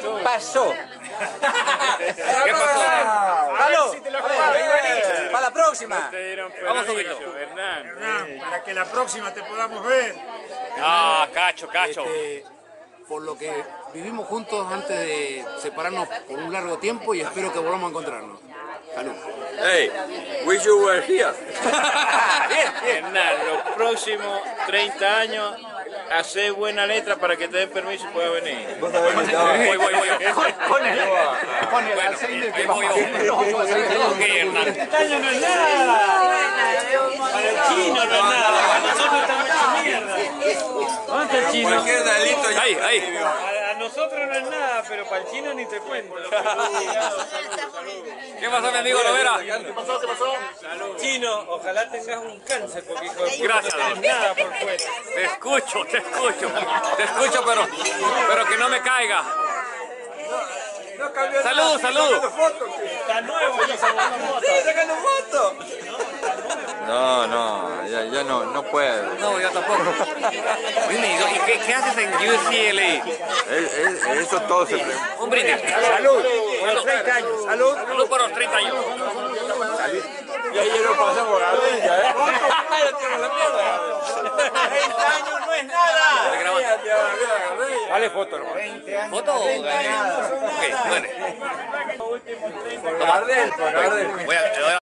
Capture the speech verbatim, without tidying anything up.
pasó. ¿Qué pasó? ¡Aló! Para la próxima. Vamos a subirlo. Hernán, para que la próxima te podamos ver. Ah, cacho, cacho. Este, por lo que vivimos juntos antes de separarnos por un largo tiempo y espero que volvamos a encontrarnos. Salud. Hey, wish you were here. Hernán, los próximos treinta años, hacer buena letra para que te den permiso y puedas venir. Vos sabés que estaba... Voy, voy, voy. Con el, con el Bueno, Alzheimer que ahí voy yo. Ok, Hernán. Este año no es nada. Para el chino no es nada. Para nosotros estamos hechos mierda. ¿Dónde está el chino? Cualquier delito ya... Ahí, ahí. A, a nosotros no es nada, pero para el chino ni te cuento. ¿Qué pasó, mi amigo Lovera? ¿Qué pasó? ¿Qué pasó? Chino, ojalá tengas un cáncer, porque hijo de puta Gracias. no tenés nada por fuera. Te escucho, te escucho. Te escucho, pero, pero que no me caiga. No cambió Salud, nada, salud. sacando fotos. Está nuevo, y sacando fotos. Sí, sacando fotos. No, no, ya, ya no, no puedo. No, yo tampoco. Dime, ¿y qué, qué haces en U C L A? Es- es- Eso todo se pregunta. Un brindis. Salud, por los treinta años. Salud. Salud por los treinta años. Y ayer lo pasamos la bella, ¿eh? treinta años no es nada. Dale foto, hermano. ¿Foto o gané? Ok, bueno. Gardel, pues, Gardel. Voy a, voy a